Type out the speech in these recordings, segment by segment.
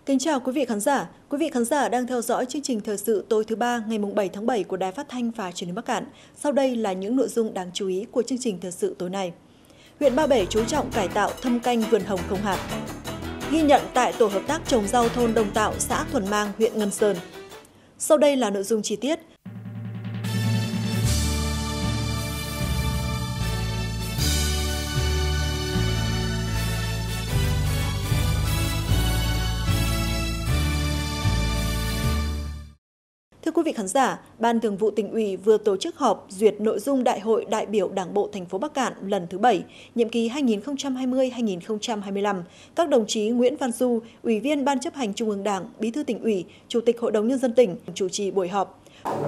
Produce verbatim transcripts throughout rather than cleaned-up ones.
Kính chào quý vị khán giả. Quý vị khán giả đang theo dõi chương trình thời sự tối thứ ba ngày bảy tháng bảy của Đài Phát thanh và Truyền hình Bắc Kạn. Sau đây là những nội dung đáng chú ý của chương trình thời sự tối nay. Huyện Ba Bể chú trọng cải tạo thâm canh vườn hồng không hạt. Ghi nhận tại tổ hợp tác trồng rau thôn Đồng Tạo, xã Thuần Mang, huyện Ngân Sơn. Sau đây là nội dung chi tiết. Thưa quý vị khán giả, Ban Thường vụ Tỉnh ủy vừa tổ chức họp duyệt nội dung Đại hội đại biểu Đảng bộ thành phố Bắc Kạn lần thứ bảy, nhiệm kỳ hai nghìn không trăm hai mươi đến hai nghìn không trăm hai mươi lăm. Các đồng chí Nguyễn Văn Du, Ủy viên Ban chấp hành Trung ương Đảng, Bí thư Tỉnh ủy, Chủ tịch Hội đồng Nhân dân tỉnh chủ trì buổi họp.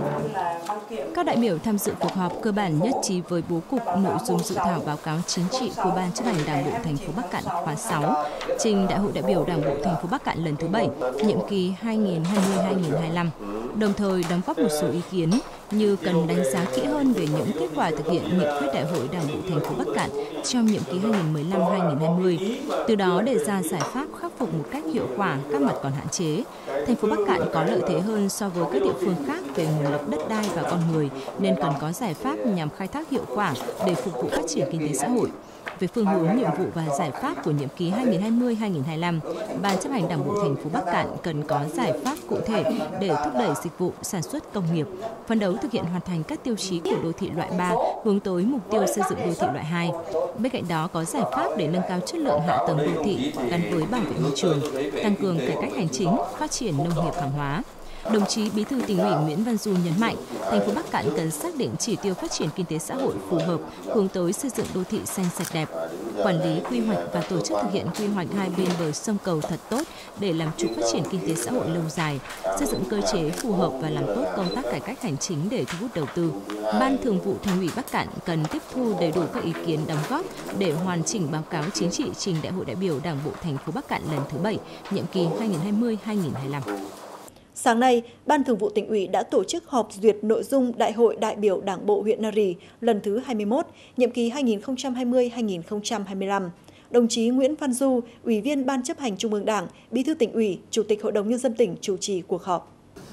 Các đại biểu tham dự cuộc họp cơ bản nhất trí với bố cục nội dung dự thảo báo cáo chính trị của Ban chấp hành Đảng bộ thành phố Bắc Kạn khóa sáu, trình Đại hội đại biểu Đảng bộ thành phố Bắc Kạn lần thứ bảy, nhiệm kỳ hai nghìn không trăm hai mươi đến hai nghìn không trăm hai mươi lăm. Đồng thời đóng góp một số ý kiến như cần đánh giá kỹ hơn về những kết quả thực hiện nghị quyết Đại hội Đảng bộ thành phố Bắc Kạn trong nhiệm kỳ hai nghìn không trăm mười lăm đến hai nghìn không trăm hai mươi, từ đó đề ra giải pháp khắc phục một cách hiệu quả các mặt còn hạn chế. Thành phố Bắc Kạn có lợi thế hơn so với các địa phương khác về nguồn lực đất đai và con người, nên cần có giải pháp nhằm khai thác hiệu quả để phục vụ phát triển kinh tế xã hội. Về phương hướng, nhiệm vụ và giải pháp của nhiệm kỳ hai nghìn không trăm hai mươi đến hai nghìn không trăm hai mươi lăm, Ban chấp hành Đảng bộ thành phố Bắc Kạn cần có giải pháp cụ thể để thúc đẩy dịch vụ sản xuất công nghiệp, phấn đấu thực hiện hoàn thành các tiêu chí của đô thị loại ba, hướng tới mục tiêu xây dựng đô thị loại hai. Bên cạnh đó có giải pháp để nâng cao chất lượng hạ tầng đô thị gắn với bảo vệ môi trường, tăng cường cải cách hành chính, phát triển nông nghiệp hàng hóa. Đồng chí Bí thư Tỉnh ủy Nguyễn Văn Du nhấn mạnh, thành phố Bắc Kạn cần xác định chỉ tiêu phát triển kinh tế xã hội phù hợp, hướng tới xây dựng đô thị xanh sạch đẹp, quản lý quy hoạch và tổ chức thực hiện quy hoạch hai bên bờ sông cầu thật tốt để làm chủ phát triển kinh tế xã hội lâu dài, xây dựng cơ chế phù hợp và làm tốt công tác cải cách hành chính để thu hút đầu tư. Ban Thường vụ Thành ủy Bắc Kạn cần tiếp thu đầy đủ các ý kiến đóng góp để hoàn chỉnh báo cáo chính trị trình Đại hội đại biểu Đảng bộ thành phố Bắc Kạn lần thứ bảy, nhiệm kỳ hai nghìn không trăm hai mươi đến hai nghìn không trăm hai mươi lăm. Sáng nay, Ban Thường vụ Tỉnh ủy đã tổ chức họp duyệt nội dung Đại hội đại biểu Đảng bộ huyện Na Rì lần thứ hai mươi mốt, nhiệm kỳ hai nghìn không trăm hai mươi đến hai nghìn không trăm hai mươi lăm. Đồng chí Nguyễn Văn Du, Ủy viên Ban chấp hành Trung ương Đảng, Bí thư Tỉnh ủy, Chủ tịch Hội đồng Nhân dân tỉnh chủ trì cuộc họp.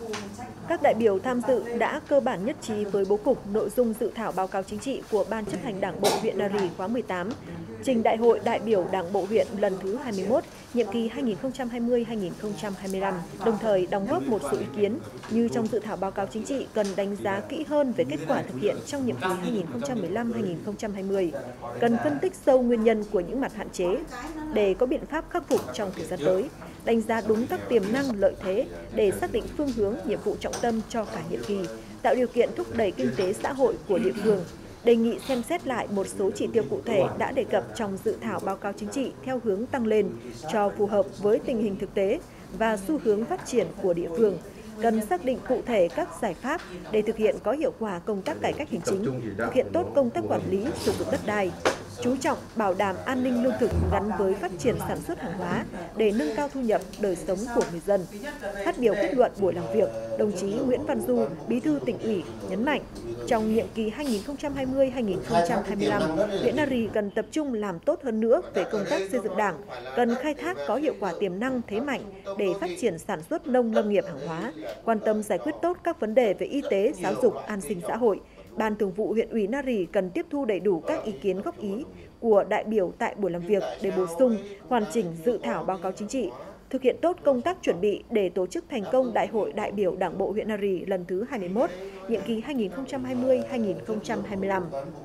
Các đại biểu tham dự đã cơ bản nhất trí với bố cục nội dung dự thảo báo cáo chính trị của Ban chấp hành Đảng bộ huyện Na Rì khóa mười tám, trình Đại hội đại biểu Đảng bộ huyện lần thứ hai mươi mốt, nhiệm kỳ hai nghìn không trăm hai mươi đến hai nghìn không trăm hai mươi lăm, đồng thời đóng góp một số ý kiến như trong dự thảo báo cáo chính trị cần đánh giá kỹ hơn về kết quả thực hiện trong nhiệm kỳ hai nghìn không trăm mười lăm đến hai nghìn không trăm hai mươi, cần phân tích sâu nguyên nhân của những mặt hạn chế để có biện pháp khắc phục trong thời gian tới, đánh giá đúng các tiềm năng lợi thế để xác định phương hướng nhiệm vụ trọng tâm cho cả nhiệm kỳ, tạo điều kiện thúc đẩy kinh tế xã hội của địa phương. Đề nghị xem xét lại một số chỉ tiêu cụ thể đã đề cập trong dự thảo báo cáo chính trị theo hướng tăng lên cho phù hợp với tình hình thực tế và xu hướng phát triển của địa phương. Cần xác định cụ thể các giải pháp để thực hiện có hiệu quả công tác cải cách hành chính, thực hiện tốt công tác quản lý sử dụng đất đai, chú trọng bảo đảm an ninh lương thực gắn với phát triển sản xuất hàng hóa để nâng cao thu nhập đời sống của người dân. Phát biểu kết luận buổi làm việc, đồng chí Nguyễn Văn Du, Bí thư Tỉnh ủy nhấn mạnh, trong nhiệm kỳ hai nghìn không trăm hai mươi đến hai nghìn không trăm hai mươi lăm, huyện Na Rì cần tập trung làm tốt hơn nữa về công tác xây dựng Đảng, cần khai thác có hiệu quả tiềm năng thế mạnh để phát triển sản xuất nông lâm nghiệp hàng hóa, quan tâm giải quyết tốt các vấn đề về y tế, giáo dục, an sinh xã hội. Ban Thường vụ huyện ủy Na Rì cần tiếp thu đầy đủ các ý kiến góp ý của đại biểu tại buổi làm việc để bổ sung, hoàn chỉnh dự thảo báo cáo chính trị, thực hiện tốt công tác chuẩn bị để tổ chức thành công Đại hội đại biểu Đảng bộ huyện Na Rì lần thứ hai mươi mốt, nhiệm kỳ hai nghìn không trăm hai mươi đến hai nghìn không trăm hai mươi lăm.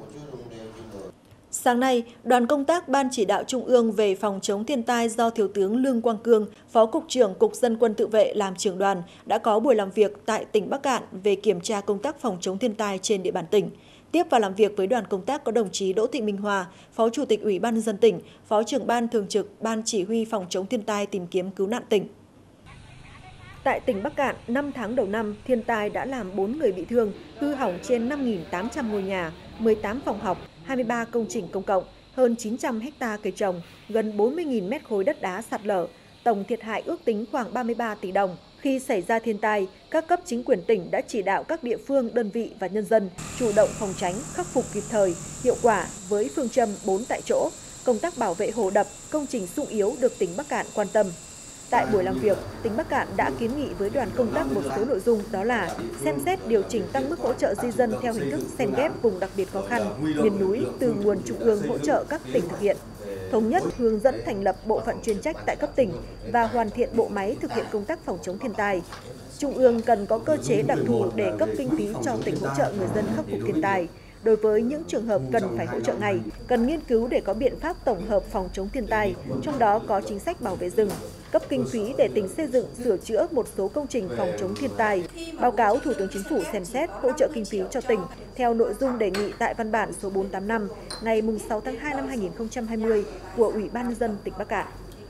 Sáng nay, đoàn công tác Ban Chỉ đạo Trung ương về phòng chống thiên tai do Thiếu tướng Lương Quang Cương, Phó Cục trưởng Cục Dân quân Tự vệ làm trưởng đoàn, đã có buổi làm việc tại tỉnh Bắc Kạn về kiểm tra công tác phòng chống thiên tai trên địa bàn tỉnh. Tiếp và làm việc với đoàn công tác có đồng chí Đỗ Thị Minh Hòa, Phó Chủ tịch Ủy ban nhân dân tỉnh, Phó trưởng Ban Thường trực Ban Chỉ huy phòng chống thiên tai tìm kiếm cứu nạn tỉnh. Tại tỉnh Bắc Kạn, năm tháng đầu năm, thiên tai đã làm bốn người bị thương, hư hỏng trên năm nghìn tám trăm ngôi nhà, mười tám phòng học, hai mươi ba công trình công cộng, hơn chín trăm ha cây trồng, gần bốn mươi nghìn mét khối đất đá sạt lở, tổng thiệt hại ước tính khoảng ba mươi ba tỷ đồng. Khi xảy ra thiên tai, các cấp chính quyền tỉnh đã chỉ đạo các địa phương, đơn vị và nhân dân chủ động phòng tránh, khắc phục kịp thời, hiệu quả với phương châm bốn tại chỗ, công tác bảo vệ hồ đập, công trình sung yếu được tỉnh Bắc Kạn quan tâm. Tại buổi làm việc, tỉnh Bắc Kạn đã kiến nghị với đoàn công tác một số nội dung, đó là xem xét điều chỉnh tăng mức hỗ trợ di dân theo hình thức xen ghép vùng đặc biệt khó khăn, miền núi từ nguồn trung ương hỗ trợ các tỉnh thực hiện, thống nhất hướng dẫn thành lập bộ phận chuyên trách tại cấp tỉnh và hoàn thiện bộ máy thực hiện công tác phòng chống thiên tai. Trung ương cần có cơ chế đặc thù để cấp kinh phí cho tỉnh hỗ trợ người dân khắc phục thiên tai. Đối với những trường hợp cần phải hỗ trợ ngay, cần nghiên cứu để có biện pháp tổng hợp phòng chống thiên tai, trong đó có chính sách bảo vệ rừng, cấp kinh phí để tỉnh xây dựng, sửa chữa một số công trình phòng chống thiên tai, báo cáo Thủ tướng Chính phủ xem xét hỗ trợ kinh phí cho tỉnh theo nội dung đề nghị tại văn bản số bốn trăm tám mươi lăm ngày sáu tháng hai năm hai nghìn không trăm hai mươi của Ủy ban Nhân dân tỉnh Bắc Kạn.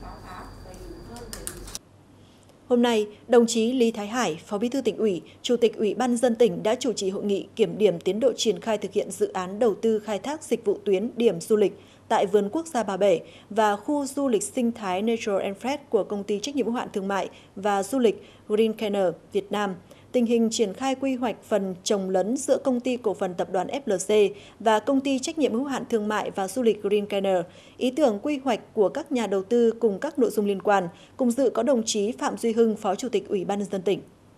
Hôm nay, đồng chí Lý Thái Hải, Phó Bí thư Tỉnh ủy, Chủ tịch Ủy ban Nhân dân tỉnh đã chủ trì hội nghị kiểm điểm tiến độ triển khai thực hiện dự án đầu tư khai thác dịch vụ tuyến điểm du lịch tại Vườn Quốc gia Ba Bể và khu du lịch sinh thái Nature and Fresh của Công ty Trách nhiệm hữu hạn Thương mại và Du lịch Green Canner Việt Nam, tình hình triển khai quy hoạch phần trồng lấn giữa Công ty Cổ phần Tập đoàn ép lờ xê và Công ty Trách nhiệm hữu hạn Thương mại và Du lịch Green Canner, ý tưởng quy hoạch của các nhà đầu tư cùng các nội dung liên quan, cùng dự có đồng chí Phạm Duy Hưng, Phó Chủ tịch Ủy ban Nhân dân tỉnh.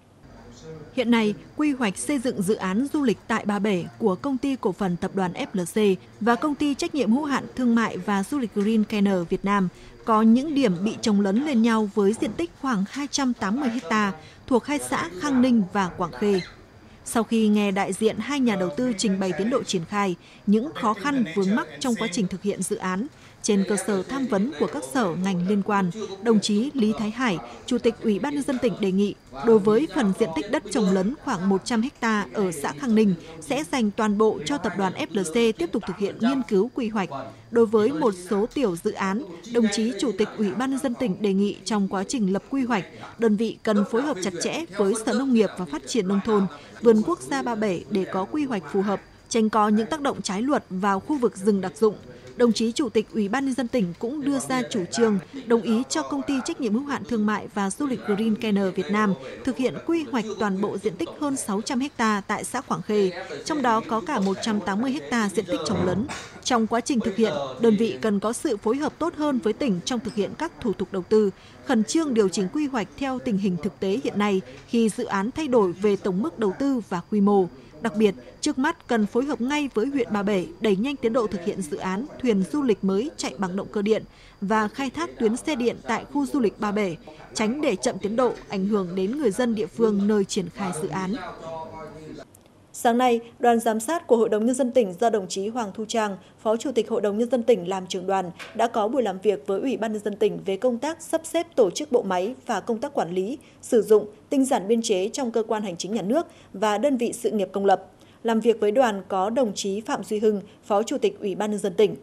Hiện nay, quy hoạch xây dựng dự án du lịch tại Ba Bể của Công ty Cổ phần Tập đoàn ép lờ xê và Công ty Trách nhiệm hữu hạn Thương mại và Du lịch Green Canner Việt Nam có những điểm bị chồng lấn lên nhau với diện tích khoảng hai trăm tám mươi héc ta thuộc hai xã Khang Ninh và Quảng Khê. Sau khi nghe đại diện hai nhà đầu tư trình bày tiến độ triển khai, những khó khăn vướng mắc trong quá trình thực hiện dự án, trên cơ sở tham vấn của các sở ngành liên quan, đồng chí Lý Thái Hải, Chủ tịch Ủy ban Nhân dân tỉnh đề nghị, đối với phần diện tích đất trồng lấn khoảng một trăm héc ta ở xã Khang Ninh sẽ dành toàn bộ cho tập đoàn ép lờ xê tiếp tục thực hiện nghiên cứu quy hoạch. Đối với một số tiểu dự án, đồng chí Chủ tịch Ủy ban Nhân dân tỉnh đề nghị trong quá trình lập quy hoạch, đơn vị cần phối hợp chặt chẽ với Sở Nông nghiệp và Phát triển Nông thôn, Vườn Quốc gia Ba Bể để có quy hoạch phù hợp, tránh có những tác động trái luật vào khu vực rừng đặc dụng. Đồng chí Chủ tịch Ủy ban Nhân dân tỉnh cũng đưa ra chủ trương đồng ý cho Công ty Trách nhiệm hữu hạn Thương mại và Du lịch Green Canner Việt Nam thực hiện quy hoạch toàn bộ diện tích hơn sáu trăm héc ta tại xã Quảng Khê, trong đó có cả một trăm tám mươi héc ta diện tích trồng lấn. Trong quá trình thực hiện, đơn vị cần có sự phối hợp tốt hơn với tỉnh trong thực hiện các thủ tục đầu tư, khẩn trương điều chỉnh quy hoạch theo tình hình thực tế hiện nay khi dự án thay đổi về tổng mức đầu tư và quy mô. Đặc biệt, trước mắt cần phối hợp ngay với huyện Ba Bể đẩy nhanh tiến độ thực hiện dự án thuyền du lịch mới chạy bằng động cơ điện và khai thác tuyến xe điện tại khu du lịch Ba Bể, tránh để chậm tiến độ ảnh hưởng đến người dân địa phương nơi triển khai dự án. Sáng nay, đoàn giám sát của Hội đồng Nhân dân tỉnh do đồng chí Hoàng Thu Trang, Phó Chủ tịch Hội đồng Nhân dân tỉnh làm trưởng đoàn, đã có buổi làm việc với Ủy ban Nhân dân tỉnh về công tác sắp xếp tổ chức bộ máy và công tác quản lý, sử dụng, tinh giản biên chế trong cơ quan hành chính nhà nước và đơn vị sự nghiệp công lập. Làm việc với đoàn có đồng chí Phạm Duy Hưng, Phó Chủ tịch Ủy ban Nhân dân tỉnh.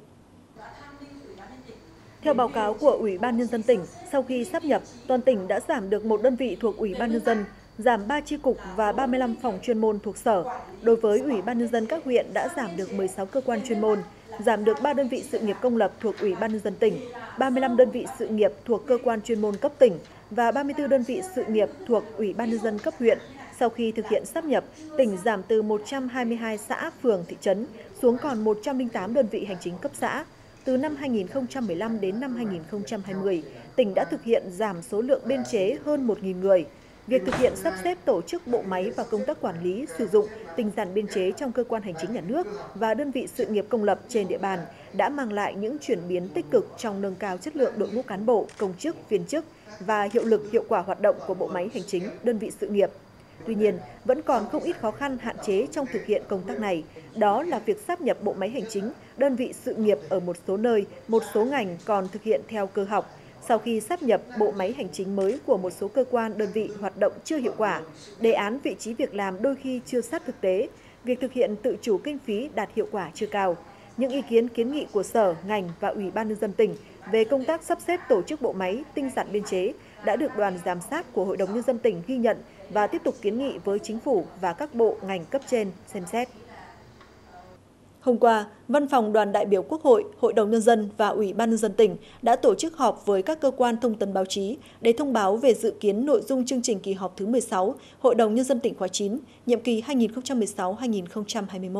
Theo báo cáo của Ủy ban Nhân dân tỉnh, sau khi sáp nhập, toàn tỉnh đã giảm được một đơn vị thuộc Ủy ban Nhân dân, giảm ba chi cục và ba mươi lăm phòng chuyên môn thuộc sở. Đối với Ủy ban Nhân dân các huyện đã giảm được mười sáu cơ quan chuyên môn, giảm được ba đơn vị sự nghiệp công lập thuộc Ủy ban Nhân dân tỉnh, ba mươi lăm đơn vị sự nghiệp thuộc cơ quan chuyên môn cấp tỉnh và ba mươi tư đơn vị sự nghiệp thuộc Ủy ban Nhân dân cấp huyện. Sau khi thực hiện sáp nhập, tỉnh giảm từ một trăm hai mươi hai xã, phường, thị trấn xuống còn một trăm lẻ tám đơn vị hành chính cấp xã. Từ năm hai nghìn không trăm mười lăm đến năm hai nghìn không trăm hai mươi, tỉnh đã thực hiện giảm số lượng biên chế hơn một nghìn người. Việc thực hiện sắp xếp tổ chức bộ máy và công tác quản lý, sử dụng, tinh giản biên chế trong cơ quan hành chính nhà nước và đơn vị sự nghiệp công lập trên địa bàn đã mang lại những chuyển biến tích cực trong nâng cao chất lượng đội ngũ cán bộ, công chức, viên chức và hiệu lực hiệu quả hoạt động của bộ máy hành chính, đơn vị sự nghiệp. Tuy nhiên, vẫn còn không ít khó khăn hạn chế trong thực hiện công tác này. Đó là việc sáp nhập bộ máy hành chính, đơn vị sự nghiệp ở một số nơi, một số ngành còn thực hiện theo cơ học. Sau khi sáp nhập, bộ máy hành chính mới của một số cơ quan đơn vị hoạt động chưa hiệu quả, đề án vị trí việc làm đôi khi chưa sát thực tế, việc thực hiện tự chủ kinh phí đạt hiệu quả chưa cao. Những ý kiến kiến nghị của sở, ngành và Ủy ban Nhân dân tỉnh về công tác sắp xếp tổ chức bộ máy, tinh giản biên chế đã được đoàn giám sát của Hội đồng Nhân dân tỉnh ghi nhận và tiếp tục kiến nghị với Chính phủ và các bộ ngành cấp trên xem xét. Hôm qua, Văn phòng Đoàn đại biểu Quốc hội, Hội đồng Nhân dân và Ủy ban Nhân dân tỉnh đã tổ chức họp với các cơ quan thông tấn báo chí để thông báo về dự kiến nội dung chương trình kỳ họp thứ mười sáu Hội đồng Nhân dân tỉnh khóa chín, nhiệm kỳ hai nghìn không trăm mười sáu đến hai nghìn không trăm hai mươi mốt.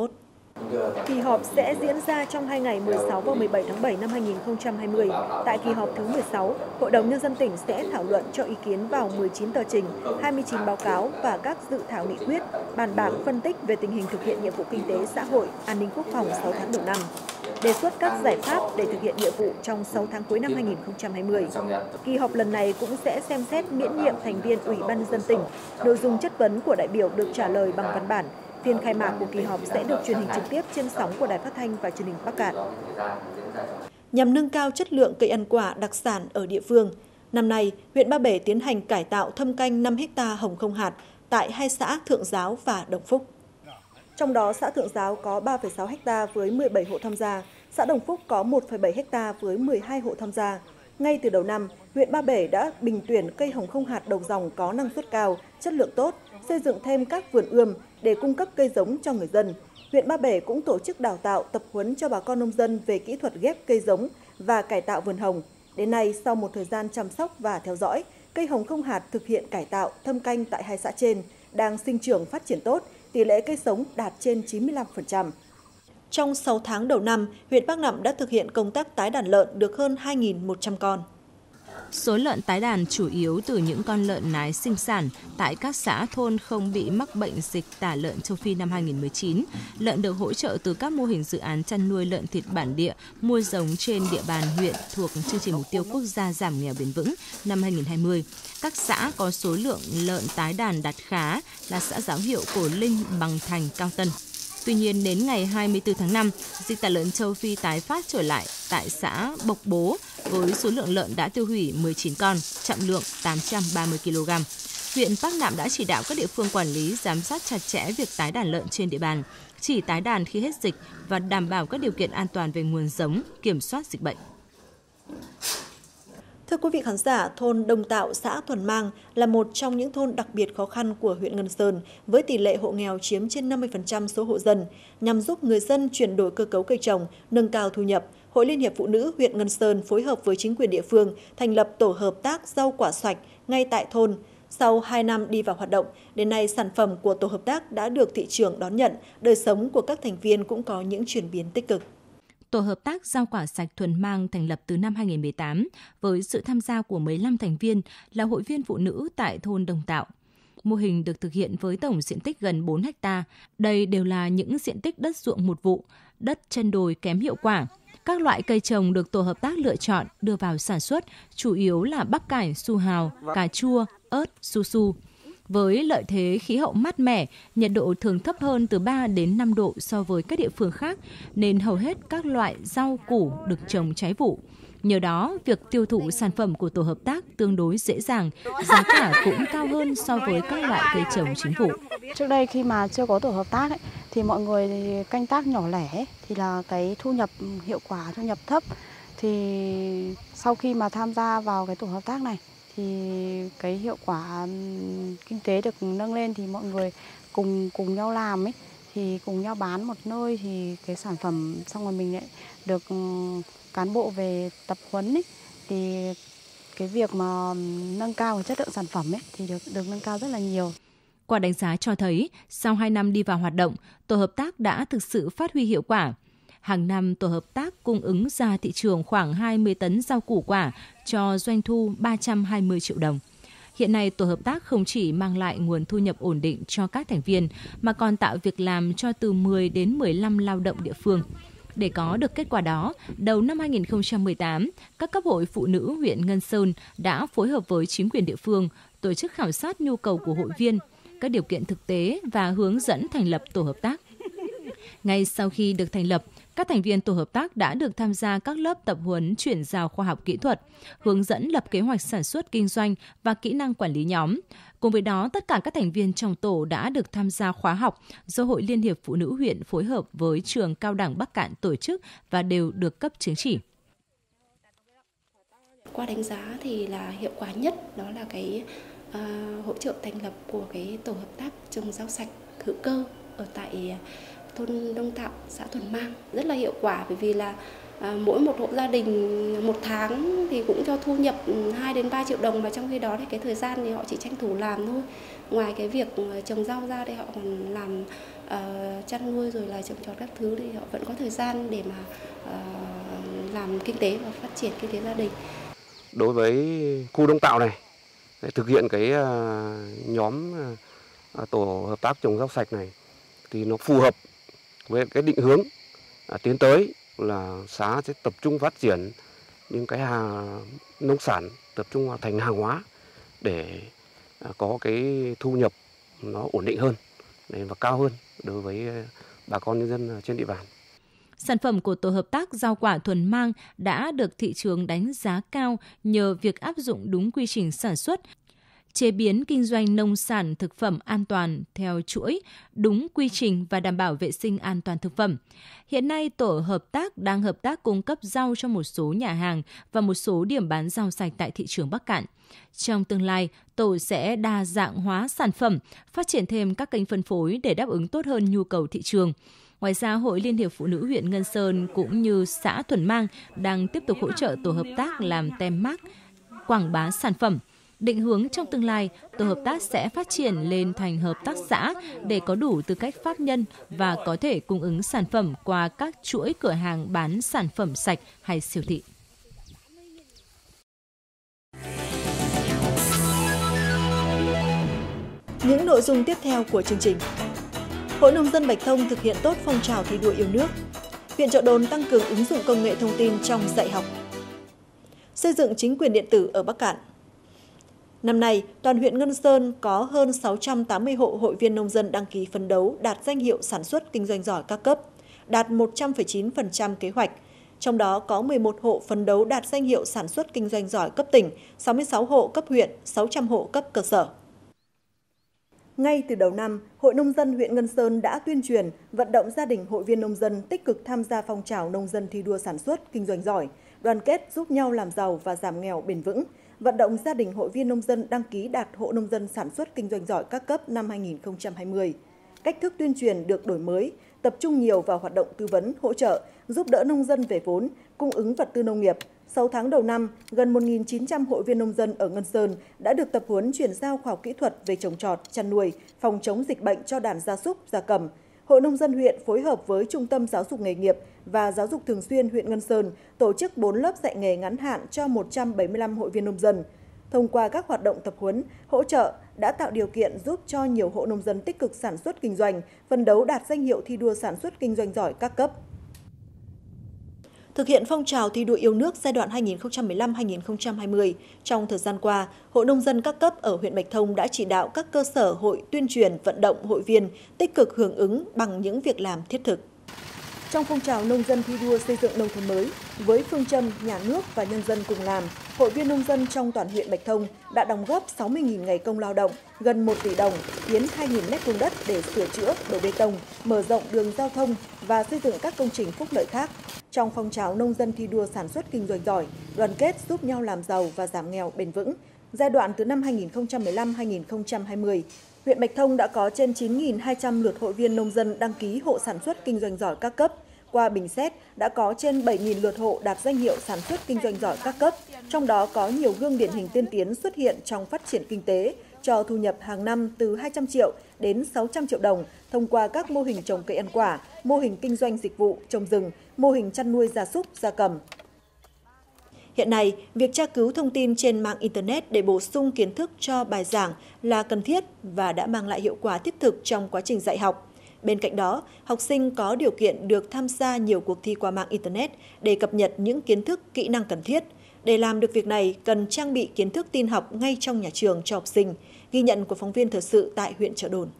Kỳ họp sẽ diễn ra trong hai ngày mười sáu và mười bảy tháng bảy năm hai nghìn không trăm hai mươi. Tại kỳ họp thứ mười sáu, Hội đồng Nhân dân tỉnh sẽ thảo luận cho ý kiến vào mười chín tờ trình, hai mươi chín báo cáo và các dự thảo nghị quyết, bàn bạc phân tích về tình hình thực hiện nhiệm vụ kinh tế xã hội, an ninh quốc phòng sáu tháng đầu năm, đề xuất các giải pháp để thực hiện nhiệm vụ trong sáu tháng cuối năm hai nghìn không trăm hai mươi. Kỳ họp lần này cũng sẽ xem xét miễn nhiệm thành viên Ủy ban Nhân dân tỉnh. Nội dung chất vấn của đại biểu được trả lời bằng văn bản. Phiên khai mạc của kỳ họp sẽ được truyền hình trực tiếp trên sóng của Đài Phát thanh và Truyền hình Bắc Kạn. Nhằm nâng cao chất lượng cây ăn quả đặc sản ở địa phương, năm nay, huyện Ba Bể tiến hành cải tạo thâm canh năm héc ta hồng không hạt tại hai xã Thượng Giáo và Đồng Phúc. Trong đó, xã Thượng Giáo có ba phẩy sáu héc ta với mười bảy hộ tham gia, xã Đồng Phúc có một phẩy bảy héc ta với mười hai hộ tham gia. Ngay từ đầu năm, huyện Ba Bể đã bình tuyển cây hồng không hạt đầu dòng có năng suất cao, chất lượng tốt, xây dựng thêm các vườn ươm để cung cấp cây giống cho người dân. Huyện Ba Bể cũng tổ chức đào tạo, tập huấn cho bà con nông dân về kỹ thuật ghép cây giống và cải tạo vườn hồng. Đến nay, sau một thời gian chăm sóc và theo dõi, cây hồng không hạt thực hiện cải tạo, thâm canh tại hai xã trên đang sinh trưởng phát triển tốt, tỷ lệ cây sống đạt trên chín mươi lăm phần trăm. Trong sáu tháng đầu năm, huyện Bắc Nẵm đã thực hiện công tác tái đàn lợn được hơn hai nghìn một trăm con. Số lợn tái đàn chủ yếu từ những con lợn nái sinh sản tại các xã thôn không bị mắc bệnh dịch tả lợn châu Phi năm hai nghìn không trăm mười chín. Lợn được hỗ trợ từ các mô hình dự án chăn nuôi lợn thịt bản địa, mua giống trên địa bàn huyện thuộc chương trình mục tiêu quốc gia giảm nghèo bền vững năm hai nghìn không trăm hai mươi. Các xã có số lượng lợn tái đàn đạt khá là xã Giáo Hiệu, Cổ Linh, Bằng Thành, Cao Tân. Tuy nhiên, đến ngày hai mươi tư tháng năm, dịch tả lợn châu Phi tái phát trở lại tại xã Bộc Bố với số lượng lợn đã tiêu hủy mười chín con, trọng lượng tám trăm ba mươi ki lô gam. Huyện Bắc Nẵm đã chỉ đạo các địa phương quản lý, giám sát chặt chẽ việc tái đàn lợn trên địa bàn, chỉ tái đàn khi hết dịch và đảm bảo các điều kiện an toàn về nguồn giống, kiểm soát dịch bệnh. Thưa quý vị khán giả, thôn Đông Tạo, xã Thuần Mang là một trong những thôn đặc biệt khó khăn của huyện Ngân Sơn, với tỷ lệ hộ nghèo chiếm trên năm mươi phần trăm số hộ dân. Nhằm giúp người dân chuyển đổi cơ cấu cây trồng, nâng cao thu nhập, Hội Liên hiệp Phụ nữ huyện Ngân Sơn phối hợp với chính quyền địa phương thành lập tổ hợp tác rau quả sạch ngay tại thôn. Sau hai năm đi vào hoạt động, đến nay sản phẩm của tổ hợp tác đã được thị trường đón nhận, đời sống của các thành viên cũng có những chuyển biến tích cực. Tổ hợp tác rau quả sạch Thuần Mang thành lập từ năm hai nghìn không trăm mười tám với sự tham gia của mười lăm thành viên là hội viên phụ nữ tại thôn Đông Tạo. Mô hình được thực hiện với tổng diện tích gần bốn héc ta. Đây đều là những diện tích đất ruộng một vụ, đất chân đồi kém hiệu quả. Các loại cây trồng được tổ hợp tác lựa chọn đưa vào sản xuất chủ yếu là bắp cải, su hào, cà chua, ớt, su su. Với lợi thế khí hậu mát mẻ, nhiệt độ thường thấp hơn từ ba đến năm độ so với các địa phương khác, nên hầu hết các loại rau củ được trồng trái vụ. Nhờ đó, việc tiêu thụ sản phẩm của tổ hợp tác tương đối dễ dàng, giá cả cũng cao hơn so với các loại cây trồng chính vụ. Trước đây khi mà chưa có tổ hợp tác ấy, thì mọi người canh tác nhỏ lẻ ấy, thì là cái thu nhập hiệu quả, thu nhập thấp. Thì sau khi mà tham gia vào cái tổ hợp tác này thì cái hiệu quả kinh tế được nâng lên, thì mọi người cùng cùng nhau làm ấy, thì cùng nhau bán một nơi thì cái sản phẩm xong rồi mình lại được cán bộ về tập huấn ấy, thì cái việc mà nâng cao cái chất lượng sản phẩm ấy thì được được nâng cao rất là nhiều. Qua đánh giá cho thấy, sau hai năm đi vào hoạt động, tổ hợp tác đã thực sự phát huy hiệu quả. Hàng năm, tổ hợp tác cung ứng ra thị trường khoảng hai mươi tấn rau củ quả cho doanh thu ba trăm hai mươi triệu đồng. Hiện nay, tổ hợp tác không chỉ mang lại nguồn thu nhập ổn định cho các thành viên, mà còn tạo việc làm cho từ mười đến mười lăm lao động địa phương. Để có được kết quả đó, đầu năm hai nghìn không trăm mười tám, các cấp hội phụ nữ huyện Ngân Sơn đã phối hợp với chính quyền địa phương tổ chức khảo sát nhu cầu của hội viên, các điều kiện thực tế và hướng dẫn thành lập tổ hợp tác. Ngay sau khi được thành lập, các thành viên tổ hợp tác đã được tham gia các lớp tập huấn chuyển giao khoa học kỹ thuật, hướng dẫn lập kế hoạch sản xuất kinh doanh và kỹ năng quản lý nhóm. Cùng với đó, tất cả các thành viên trong tổ đã được tham gia khóa học do Hội Liên hiệp Phụ nữ huyện phối hợp với trường Cao đẳng Bắc Kạn tổ chức và đều được cấp chứng chỉ. Qua đánh giá thì là hiệu quả nhất đó là cái uh, hỗ trợ thành lập của cái tổ hợp tác trồng rau sạch hữu cơ ở tại thôn Đông Tạo, xã Thuần Mang, rất là hiệu quả, bởi vì là À, mỗi một hộ gia đình một tháng thì cũng cho thu nhập hai đến ba triệu đồng, mà trong khi đó thì cái thời gian thì họ chỉ tranh thủ làm thôi. Ngoài cái việc trồng rau ra thì họ còn làm uh, chăn nuôi rồi là trồng trọt các thứ, thì họ vẫn có thời gian để mà uh, làm kinh tế và phát triển kinh tế gia đình. Đối với khu Đông Tạo này, để thực hiện cái uh, nhóm uh, tổ hợp tác trồng rau sạch này thì nó phù hợp với cái định hướng uh, tiến tới là xã sẽ tập trung phát triển những cái hàng nông sản, tập trung thành hàng hóa để có cái thu nhập nó ổn định hơn và cao hơn đối với bà con nhân dân trên địa bàn. Sản phẩm của tổ hợp tác rau quả Thuần Mang đã được thị trường đánh giá cao nhờ việc áp dụng đúng quy trình sản xuất, chế biến kinh doanh nông sản thực phẩm an toàn theo chuỗi, đúng quy trình và đảm bảo vệ sinh an toàn thực phẩm. Hiện nay, tổ hợp tác đang hợp tác cung cấp rau cho một số nhà hàng và một số điểm bán rau sạch tại thị trường Bắc Kạn. Trong tương lai, tổ sẽ đa dạng hóa sản phẩm, phát triển thêm các kênh phân phối để đáp ứng tốt hơn nhu cầu thị trường. Ngoài ra, Hội Liên hiệp Phụ nữ huyện Ngân Sơn cũng như xã Thuần Mang đang tiếp tục hỗ trợ tổ hợp tác làm tem mác, quảng bá sản phẩm. Định hướng trong tương lai, tổ hợp tác sẽ phát triển lên thành hợp tác xã để có đủ tư cách pháp nhân và có thể cung ứng sản phẩm qua các chuỗi cửa hàng bán sản phẩm sạch hay siêu thị. Những nội dung tiếp theo của chương trình. Hội Nông dân Bạch Thông thực hiện tốt phong trào thi đua yêu nước. Huyện Chợ Đồn tăng cường ứng dụng công nghệ thông tin trong dạy học. Xây dựng chính quyền điện tử ở Bắc Kạn. Năm nay, toàn huyện Ngân Sơn có hơn sáu trăm tám mươi hộ hội viên nông dân đăng ký phấn đấu đạt danh hiệu sản xuất kinh doanh giỏi các cấp, đạt một trăm phẩy chín phần trăm kế hoạch. Trong đó có mười một hộ phấn đấu đạt danh hiệu sản xuất kinh doanh giỏi cấp tỉnh, sáu mươi sáu hộ cấp huyện, sáu trăm hộ cấp cơ sở. Ngay từ đầu năm, Hội Nông dân huyện Ngân Sơn đã tuyên truyền, vận động gia đình hội viên nông dân tích cực tham gia phong trào nông dân thi đua sản xuất, kinh doanh giỏi, đoàn kết giúp nhau làm giàu và giảm nghèo bền vững, vận động gia đình hội viên nông dân đăng ký đạt hộ nông dân sản xuất kinh doanh giỏi các cấp năm hai nghìn không trăm hai mươi. Cách thức tuyên truyền được đổi mới, tập trung nhiều vào hoạt động tư vấn, hỗ trợ, giúp đỡ nông dân về vốn, cung ứng vật tư nông nghiệp. Sau tháng đầu năm, gần một nghìn chín trăm hội viên nông dân ở Ngân Sơn đã được tập huấn chuyển giao khoa học kỹ thuật về trồng trọt, chăn nuôi, phòng chống dịch bệnh cho đàn gia súc, gia cầm. Hội Nông dân huyện phối hợp với Trung tâm Giáo dục nghề nghiệp và Giáo dục thường xuyên huyện Ngân Sơn tổ chức bốn lớp dạy nghề ngắn hạn cho một trăm bảy mươi lăm hội viên nông dân. Thông qua các hoạt động tập huấn, hỗ trợ đã tạo điều kiện giúp cho nhiều hộ nông dân tích cực sản xuất kinh doanh, phấn đấu đạt danh hiệu thi đua sản xuất kinh doanh giỏi các cấp. Thực hiện phong trào thi đua yêu nước giai đoạn hai nghìn không trăm mười lăm đến hai nghìn không trăm hai mươi, trong thời gian qua, Hội Nông dân các cấp ở huyện Bạch Thông đã chỉ đạo các cơ sở hội tuyên truyền vận động hội viên tích cực hưởng ứng bằng những việc làm thiết thực. Trong phong trào nông dân thi đua xây dựng nông thôn mới, với phương châm nhà nước và nhân dân cùng làm, hội viên nông dân trong toàn huyện Bạch Thông đã đóng góp sáu mươi nghìn ngày công lao động, gần một tỷ đồng, hiến hai nghìn mét vuông đất để sửa chữa, đổ bê tông, mở rộng đường giao thông và xây dựng các công trình phúc lợi khác. Trong phong trào nông dân thi đua sản xuất kinh doanh giỏi, đoàn kết giúp nhau làm giàu và giảm nghèo bền vững, giai đoạn từ năm hai nghìn không trăm mười lăm đến hai nghìn không trăm hai mươi, huyện Bạch Thông đã có trên chín nghìn hai trăm lượt hội viên nông dân đăng ký hộ sản xuất kinh doanh giỏi các cấp. Qua bình xét, đã có trên bảy nghìn lượt hộ đạt danh hiệu sản xuất kinh doanh giỏi các cấp, trong đó có nhiều gương điển hình tiên tiến xuất hiện trong phát triển kinh tế, cho thu nhập hàng năm từ hai trăm triệu đến sáu trăm triệu đồng thông qua các mô hình trồng cây ăn quả, mô hình kinh doanh dịch vụ, trồng rừng, mô hình chăn nuôi gia súc, gia cầm. Hiện nay, việc tra cứu thông tin trên mạng Internet để bổ sung kiến thức cho bài giảng là cần thiết và đã mang lại hiệu quả thiết thực trong quá trình dạy học. Bên cạnh đó, học sinh có điều kiện được tham gia nhiều cuộc thi qua mạng Internet để cập nhật những kiến thức, kỹ năng cần thiết. Để làm được việc này, cần trang bị kiến thức tin học ngay trong nhà trường cho học sinh, ghi nhận của phóng viên thời sự tại huyện Chợ Đồn.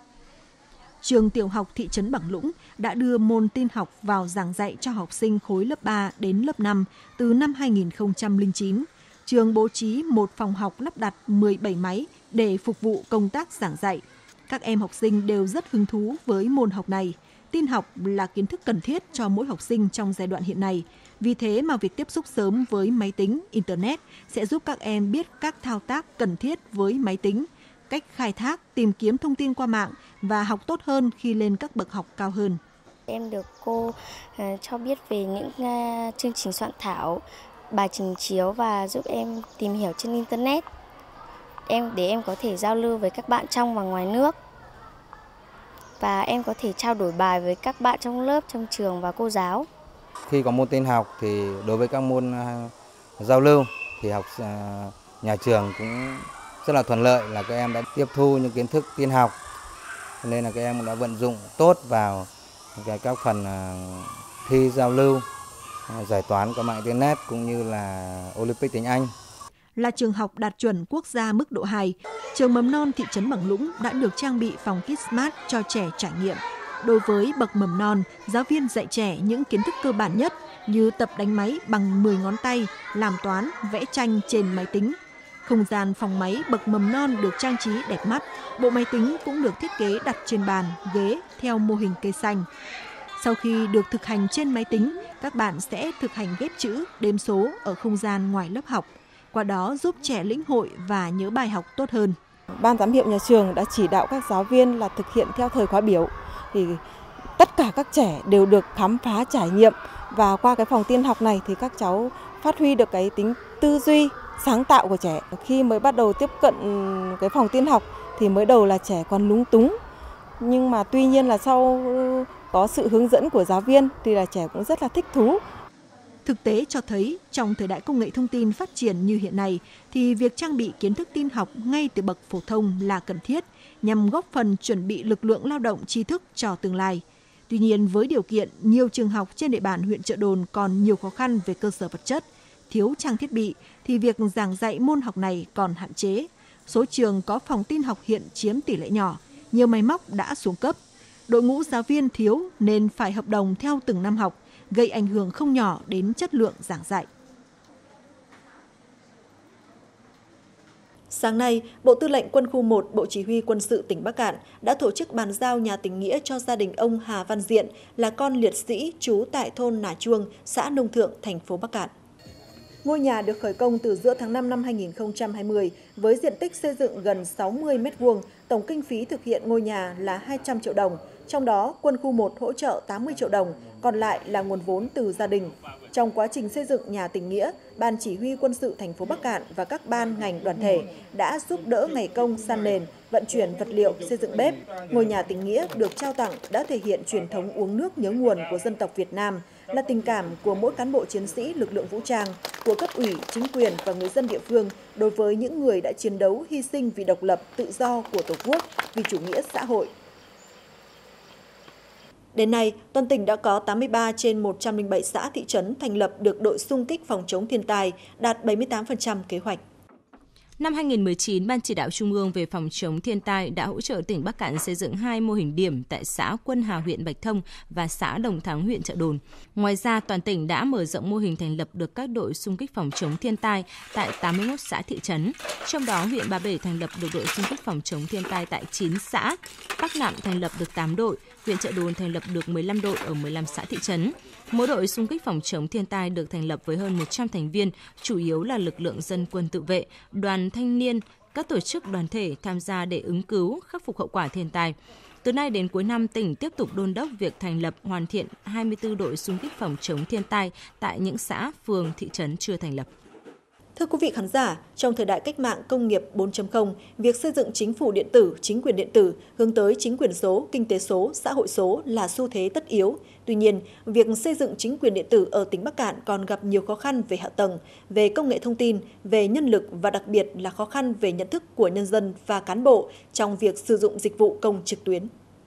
Trường tiểu học thị trấn Bằng Lũng đã đưa môn tin học vào giảng dạy cho học sinh khối lớp ba đến lớp năm từ năm hai nghìn không trăm lẻ chín. Trường bố trí một phòng học lắp đặt mười bảy máy để phục vụ công tác giảng dạy. Các em học sinh đều rất hứng thú với môn học này. Tin học là kiến thức cần thiết cho mỗi học sinh trong giai đoạn hiện nay. Vì thế mà việc tiếp xúc sớm với máy tính, Internet sẽ giúp các em biết các thao tác cần thiết với máy tính, cách khai thác, tìm kiếm thông tin qua mạng và học tốt hơn khi lên các bậc học cao hơn. em được cô cho biết về những chương trình soạn thảo, bài trình chiếu và giúp em tìm hiểu trên Internet em để em có thể giao lưu với các bạn trong và ngoài nước. Và em có thể trao đổi bài với các bạn trong lớp, trong trường và cô giáo. Khi có môn tin học thì đối với các môn giao lưu thì học nhà trường cũng rất là thuận lợi, là các em đã tiếp thu những kiến thức tin học, nên là các em cũng đã vận dụng tốt vào các phần thi giao lưu, giải toán qua mạng Internet cũng như là Olympic tiếng Anh. Là trường học đạt chuẩn quốc gia mức độ hai, trường mầm non thị trấn Bằng Lũng đã được trang bị phòng KidsSmart cho trẻ trải nghiệm. Đối với bậc mầm non, giáo viên dạy trẻ những kiến thức cơ bản nhất như tập đánh máy bằng mười ngón tay, làm toán, vẽ tranh trên máy tính. Không gian phòng máy bậc mầm non được trang trí đẹp mắt, bộ máy tính cũng được thiết kế đặt trên bàn, ghế theo mô hình cây xanh. Sau khi được thực hành trên máy tính, các bạn sẽ thực hành ghép chữ, đếm số ở không gian ngoài lớp học. Qua đó giúp trẻ lĩnh hội và nhớ bài học tốt hơn. Ban giám hiệu nhà trường đã chỉ đạo các giáo viên là thực hiện theo thời khóa biểu. Thì tất cả các trẻ đều được khám phá trải nghiệm, và qua cái phòng tin học này thì các cháu phát huy được cái tính tư duy, sáng tạo của trẻ. Khi mới bắt đầu tiếp cận cái phòng tin học thì mới đầu là trẻ còn lúng túng, nhưng mà tuy nhiên là sau có sự hướng dẫn của giáo viên thì là trẻ cũng rất là thích thú. Thực tế cho thấy trong thời đại công nghệ thông tin phát triển như hiện nay thì việc trang bị kiến thức tin học ngay từ bậc phổ thông là cần thiết nhằm góp phần chuẩn bị lực lượng lao động tri thức cho tương lai. Tuy nhiên, với điều kiện nhiều trường học trên địa bàn huyện Chợ Đồn còn nhiều khó khăn về cơ sở vật chất, thiếu trang thiết bị thì việc giảng dạy môn học này còn hạn chế. Số trường có phòng tin học hiện chiếm tỷ lệ nhỏ, nhiều máy móc đã xuống cấp. Đội ngũ giáo viên thiếu nên phải hợp đồng theo từng năm học, gây ảnh hưởng không nhỏ đến chất lượng giảng dạy. Sáng nay, Bộ Tư lệnh Quân khu một, Bộ Chỉ huy Quân sự tỉnh Bắc Kạn đã tổ chức bàn giao nhà tình nghĩa cho gia đình ông Hà Văn Diện, là con liệt sĩ trú tại thôn Nà Chuông, xã Nông Thượng, thành phố Bắc Kạn. Ngôi nhà được khởi công từ giữa tháng năm năm hai nghìn không trăm hai mươi với diện tích xây dựng gần sáu mươi mét vuông, tổng kinh phí thực hiện ngôi nhà là hai trăm triệu đồng. Trong đó, Quân khu một hỗ trợ tám mươi triệu đồng, còn lại là nguồn vốn từ gia đình. Trong quá trình xây dựng nhà tình nghĩa, Ban Chỉ huy Quân sự thành phố Bắc Kạn và các ban ngành đoàn thể đã giúp đỡ ngày công san nền, vận chuyển vật liệu, xây dựng bếp. Ngôi nhà tình nghĩa được trao tặng đã thể hiện truyền thống uống nước nhớ nguồn của dân tộc Việt Nam, là tình cảm của mỗi cán bộ chiến sĩ lực lượng vũ trang, của cấp ủy, chính quyền và người dân địa phương đối với những người đã chiến đấu hy sinh vì độc lập, tự do của Tổ quốc, vì chủ nghĩa xã hội. Đến nay, toàn tỉnh đã có tám mươi ba trên một trăm lẻ bảy xã thị trấn thành lập được đội xung kích phòng chống thiên tai, đạt bảy mươi tám phần trăm kế hoạch. Năm hai nghìn không trăm mười chín, Ban Chỉ đạo Trung ương về phòng chống thiên tai đã hỗ trợ tỉnh Bắc Kạn xây dựng hai mô hình điểm tại xã Quân Hà, huyện Bạch Thông và xã Đồng Thắng, huyện Chợ Đồn. Ngoài ra, toàn tỉnh đã mở rộng mô hình thành lập được các đội xung kích phòng chống thiên tai tại tám mươi mốt xã thị trấn. Trong đó, huyện Ba Bể thành lập được đội xung kích phòng chống thiên tai tại chín xã, Bắc Nạm thành lập được tám đội, huyện Chợ Đồn thành lập được mười lăm đội ở mười lăm xã thị trấn. Mỗi đội xung kích phòng chống thiên tai được thành lập với hơn một trăm thành viên, chủ yếu là lực lượng dân quân tự vệ, đoàn thanh niên, các tổ chức đoàn thể tham gia để ứng cứu, khắc phục hậu quả thiên tai. Từ nay đến cuối năm, tỉnh tiếp tục đôn đốc việc thành lập, hoàn thiện hai mươi tư đội xung kích phòng chống thiên tai tại những xã, phường, thị trấn chưa thành lập. Thưa quý vị khán giả, trong thời đại cách mạng công nghiệp bốn chấm không, việc xây dựng chính phủ điện tử, chính quyền điện tử hướng tới chính quyền số, kinh tế số, xã hội số là xu thế tất yếu. Tuy nhiên, việc xây dựng chính quyền điện tử ở tỉnh Bắc Kạn còn gặp nhiều khó khăn về hạ tầng, về công nghệ thông tin, về nhân lực và đặc biệt là khó khăn về nhận thức của nhân dân và cán bộ trong việc sử dụng dịch vụ công trực tuyến.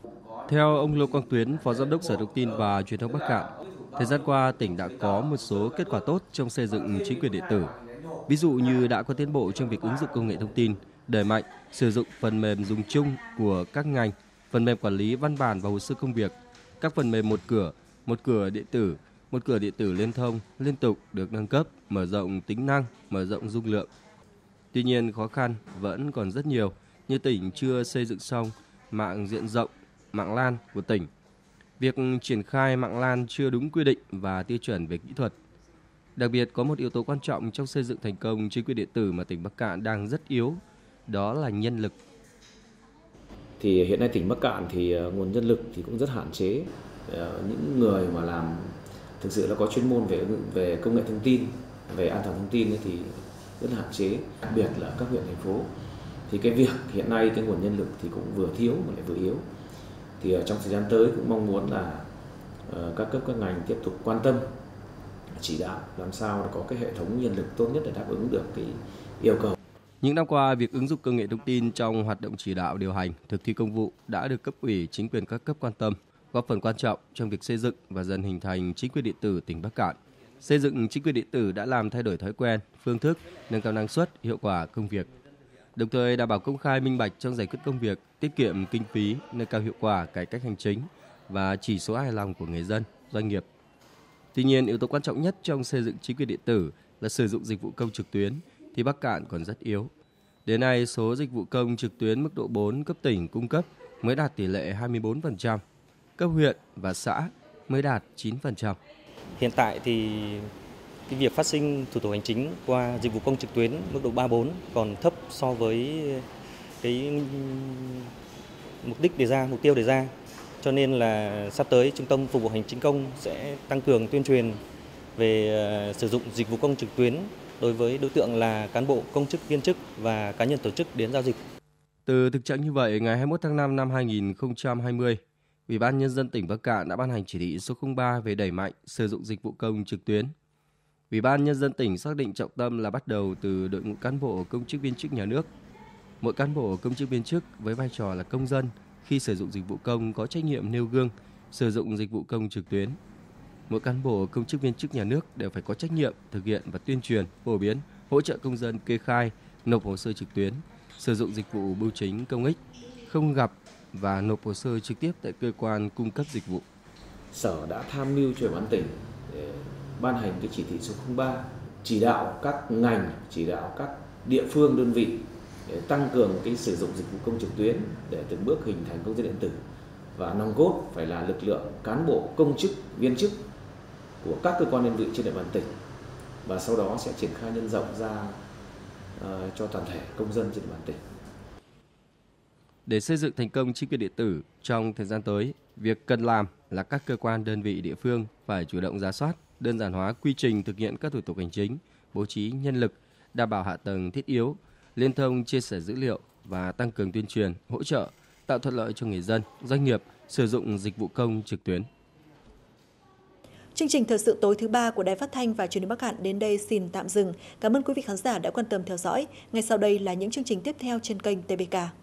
Theo ông Lô Quang Tuyến, Phó Giám đốc Sở Thông tin và Truyền thông Bắc Kạn, thời gian qua tỉnh đã có một số kết quả tốt trong xây dựng chính quyền điện tử. Ví dụ như đã có tiến bộ trong việc ứng dụng công nghệ thông tin, đẩy mạnh sử dụng phần mềm dùng chung của các ngành, phần mềm quản lý văn bản và hồ sơ công việc, các phần mềm một cửa, một cửa điện tử, một cửa điện tử liên thông liên tục được nâng cấp, mở rộng tính năng, mở rộng dung lượng. Tuy nhiên khó khăn vẫn còn rất nhiều, như tỉnh chưa xây dựng xong mạng diện rộng, mạng LAN của tỉnh. Việc triển khai mạng LAN chưa đúng quy định và tiêu chuẩn về kỹ thuật. Đặc biệt có một yếu tố quan trọng trong xây dựng thành công chính quyền điện tử mà tỉnh Bắc Kạn đang rất yếu, đó là nhân lực. Thì hiện nay tỉnh Bắc Kạn thì nguồn nhân lực thì cũng rất hạn chế. những người mà làm thực sự là có chuyên môn về về công nghệ thông tin, về an toàn thông tin ấy thì rất là hạn chế, đặc biệt là các huyện thành phố. Thì cái việc hiện nay cái nguồn nhân lực thì cũng vừa thiếu mà lại vừa yếu. Thì trong thời gian tới cũng mong muốn là uh, các cấp các ngành tiếp tục quan tâm, chỉ đạo làm sao để có cái hệ thống nhân lực tốt nhất để đáp ứng được cái yêu cầu. Những năm qua, việc ứng dụng công nghệ thông tin trong hoạt động chỉ đạo điều hành, thực thi công vụ đã được cấp ủy, chính quyền các cấp quan tâm, góp phần quan trọng trong việc xây dựng và dần hình thành chính quyền điện tử tỉnh Bắc Kạn. Xây dựng chính quyền điện tử đã làm thay đổi thói quen, phương thức, nâng cao năng suất, hiệu quả công việc. Đồng thời đảm bảo công khai minh bạch trong giải quyết công việc, tiết kiệm kinh phí, nâng cao hiệu quả cải cách hành chính và chỉ số hài lòng của người dân, doanh nghiệp. Tuy nhiên, yếu tố quan trọng nhất trong xây dựng chính quyền điện tử là sử dụng dịch vụ công trực tuyến thì Bắc Kạn còn rất yếu. Đến nay, số dịch vụ công trực tuyến mức độ bốn cấp tỉnh cung cấp mới đạt tỷ lệ hai mươi tư phần trăm, cấp huyện và xã mới đạt chín phần trăm. Hiện tại thì cái việc phát sinh thủ tục hành chính qua dịch vụ công trực tuyến mức độ ba bốn còn thấp so với cái mục đích đề ra, mục tiêu đề ra. Cho nên là sắp tới Trung tâm Phục vụ Hành chính công sẽ tăng cường tuyên truyền về sử dụng dịch vụ công trực tuyến đối với đối tượng là cán bộ, công chức, viên chức và cá nhân tổ chức đến giao dịch. Từ thực trạng như vậy, ngày hai mươi mốt tháng năm năm hai nghìn không trăm hai mươi, Ủy ban Nhân dân tỉnh Bắc Kạn đã ban hành chỉ thị số không ba về đẩy mạnh sử dụng dịch vụ công trực tuyến. Ủy ban Nhân dân tỉnh xác định trọng tâm là bắt đầu từ đội ngũ cán bộ công chức viên chức nhà nước. Mỗi cán bộ công chức viên chức với vai trò là công dân khi sử dụng dịch vụ công có trách nhiệm nêu gương sử dụng dịch vụ công trực tuyến. Mỗi cán bộ công chức viên chức nhà nước đều phải có trách nhiệm thực hiện và tuyên truyền, phổ biến, hỗ trợ công dân kê khai, nộp hồ sơ trực tuyến, sử dụng dịch vụ bưu chính công ích, không gặp và nộp hồ sơ trực tiếp tại cơ quan cung cấp dịch vụ. Sở đã tham mưu cho Ủy ban tỉnh để ban hành cái chỉ thị số không ba, chỉ đạo các ngành, chỉ đạo các địa phương đơn vị để tăng cường cái sử dụng dịch vụ công trực tuyến để từng bước hình thành công dân điện tử, và nòng cốt phải là lực lượng cán bộ công chức viên chức của các cơ quan đơn vị trên địa bàn tỉnh, và sau đó sẽ triển khai nhân rộng ra uh, cho toàn thể công dân trên địa bàn tỉnh. Để xây dựng thành công chính quyền điện tử trong thời gian tới, việc cần làm là các cơ quan đơn vị địa phương phải chủ động rà soát, đơn giản hóa quy trình thực hiện các thủ tục hành chính, bố trí nhân lực, đảm bảo hạ tầng thiết yếu, liên thông chia sẻ dữ liệu và tăng cường tuyên truyền, hỗ trợ, tạo thuận lợi cho người dân, doanh nghiệp sử dụng dịch vụ công trực tuyến. Chương trình thời sự tối thứ ba của Đài Phát thanh và Truyền hình Bắc Kạn đến đây xin tạm dừng. Cảm ơn quý vị khán giả đã quan tâm theo dõi. Ngay sau đây là những chương trình tiếp theo trên kênh tê bê ca.